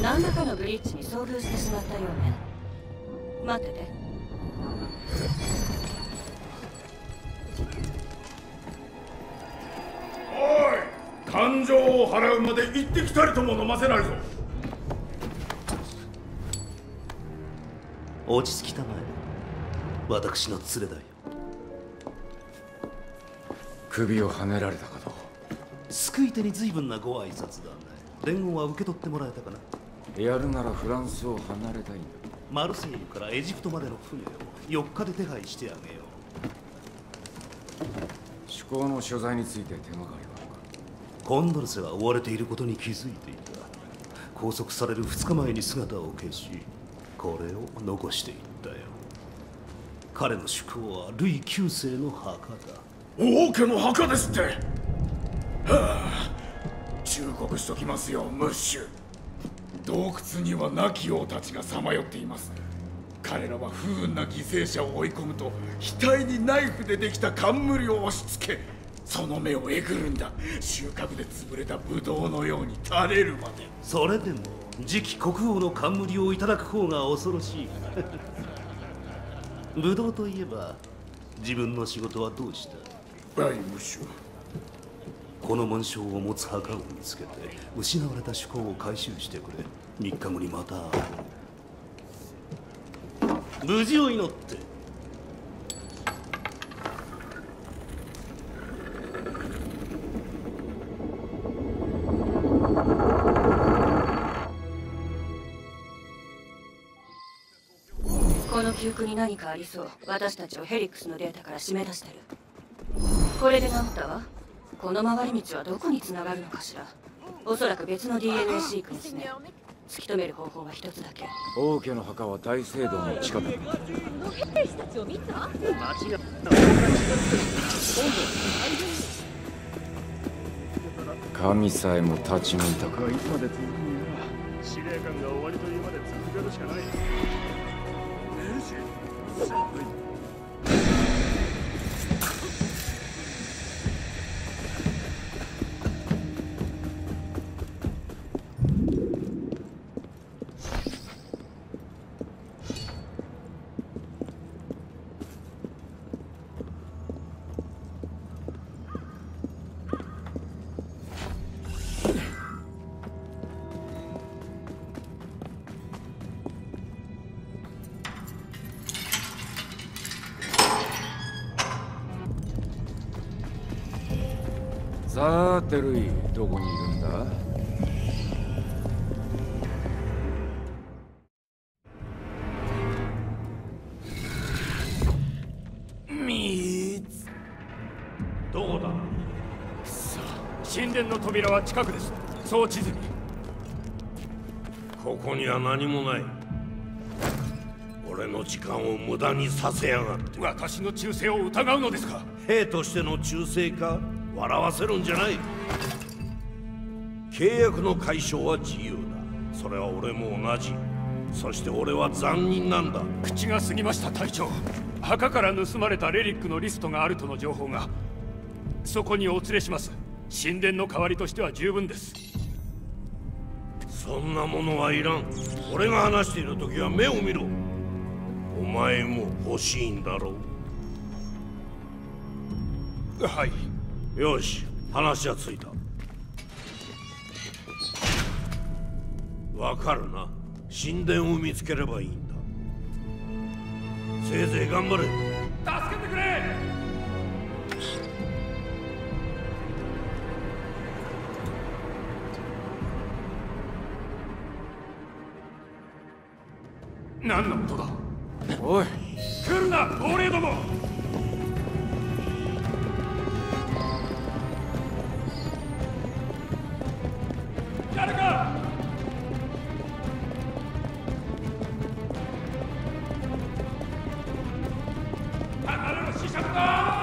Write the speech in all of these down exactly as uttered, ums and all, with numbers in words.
何らかのブリッジに遭遇してしまったようね。待ってて。 おい、感情を払うまで一滴たりとも飲ませないぞ。 落ち着きたまえ。私の連れだよ。 首をはねられたかと。 救い手に随分なご挨拶だね。伝言は受け取ってもらえたかな。 やるならフランスを離れたいんだ。 マルセイユからエジプトまでの船をよっかで手配してあげよう。主攻の所在について手がかりはあるか。 コンドルセは追われていることに気づいていた。拘束されるふつかまえに姿を消し、これを残していったよ。彼の主攻はルイきゅうせいの墓だ。 王家の墓ですって。はあ、忠告しときますよ、ムッシュ。洞窟には亡き王たちがさまよっています。彼らは不運な犠牲者を追い込むと額にナイフでできた冠を押し付け、その目をえぐるんだ。収穫で潰れたブドウのように垂れるまで。 それでも次期国王の冠をいただく方が恐ろしい。ブドウといえば自分の仕事はどうした？ はい、ムッシュ。 この紋章を持つ墓を見つけて失われた主攻を回収してくれ。みっかごにまた会おう。無事を祈って。 この記憶に何かありそう。私たちをヘリクスのデータから締め出してる。これで治ったわ。この回り道はどこに繋がるのかしら。おそらく別の ディーエヌエー シークエンスね。突き止める方法は一つだけ。 王家の墓は大聖堂の近く。 兵士たちを見た？ 神さえも立ち向いたか。 いつまで続くんや。司令官が終わりというまで続けるしかない。 さてルイ、どこにいるんだ？ みつ。 どこだ？さあ、神殿の扉は近くです。そう地図に。 ここには何もない。俺の時間を無駄にさせやがって。 私の忠誠を疑うのですか？ 兵としての忠誠か？笑わせるんじゃない。契約の解消は自由だ。それは俺も同じ。そして俺は残忍なんだ。 口が過ぎました隊長。墓から盗まれたレリックのリストがあるとの情報が。そこにお連れします。神殿の代わりとしては十分です。 そんなものはいらん。俺が話している時は目を見ろ。お前も欲しいんだろう。はい。 よし、話はついた。わかるな。神殿を見つければいいんだ。せいぜい頑張れ。 助けてくれ。何のことだ？ おい、 来るな、亡霊ども！誰か！離れろ、死者だ！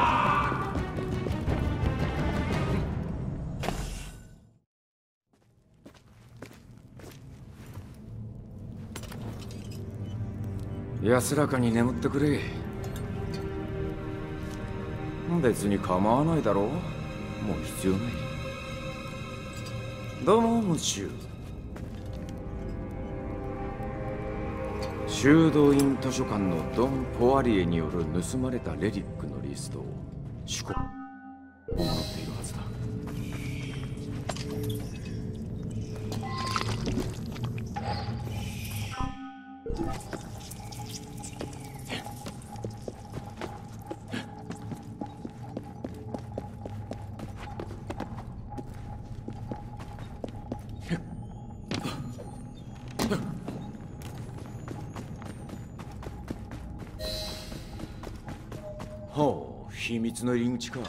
安らかに眠ってくれ。別に構わないだろう。もう必要ない。どうもムッシュ。 修道院図書館のドン・ポワリエによる盗まれたレリックのリストを主考を持っているはずだ。ほう、秘密の入り口か。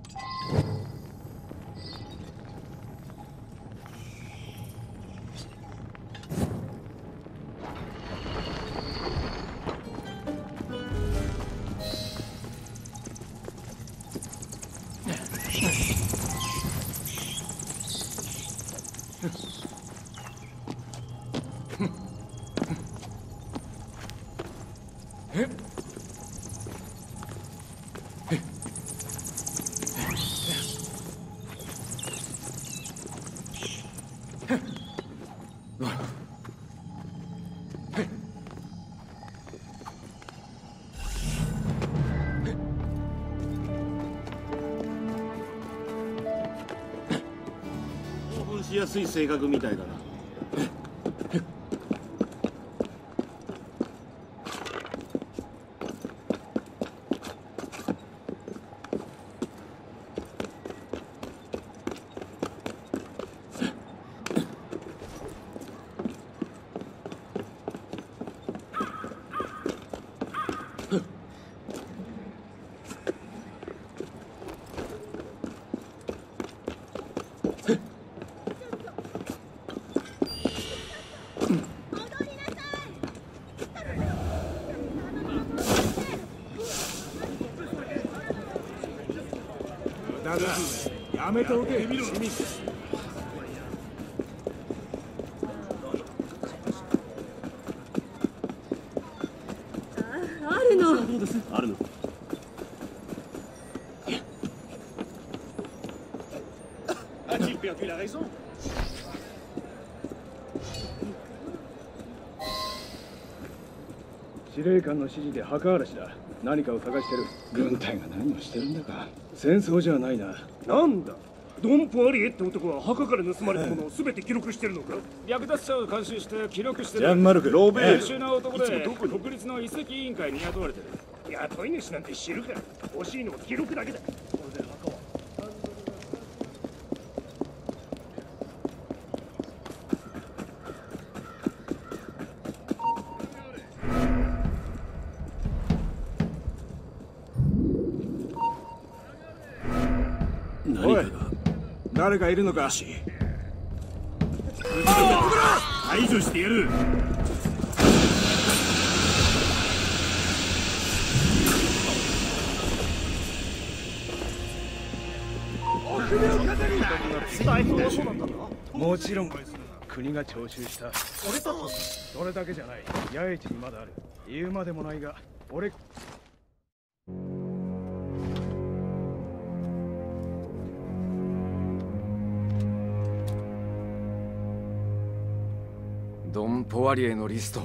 しやすい性格みたいだな。 やめておけ。あるの。 どうです？あるの。As-t-il perdu la raison? 司令官の指示で墓荒らしだ。何かを探してる。軍隊が何をしてるんだか。戦争じゃないな。 なんだ、ドン・ポワリエって男は墓から盗まれたものを全て記録してるのか。 略奪者を監視して記録してる。 ジャンマルク、ロベール優秀な男でいつもどこに国立の遺跡委員会に雇われてる。 雇い主なんて知るか。欲しいのは記録だけだ。これで墓はおい、誰かいるのか。 排除してやる。 もちろん国が徴収した。それだけじゃない。八重地にまだある。言うまでもないが俺。 ドン・ポワリエのリスト。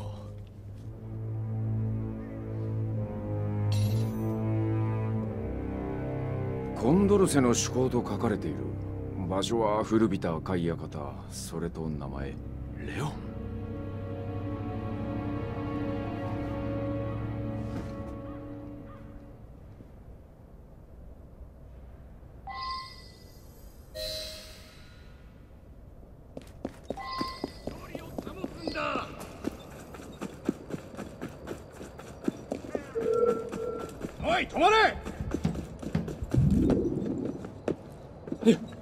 コンドルセの趣向と書かれている。場所は古びた赤い館。それと名前レオン。 おい、止まれ。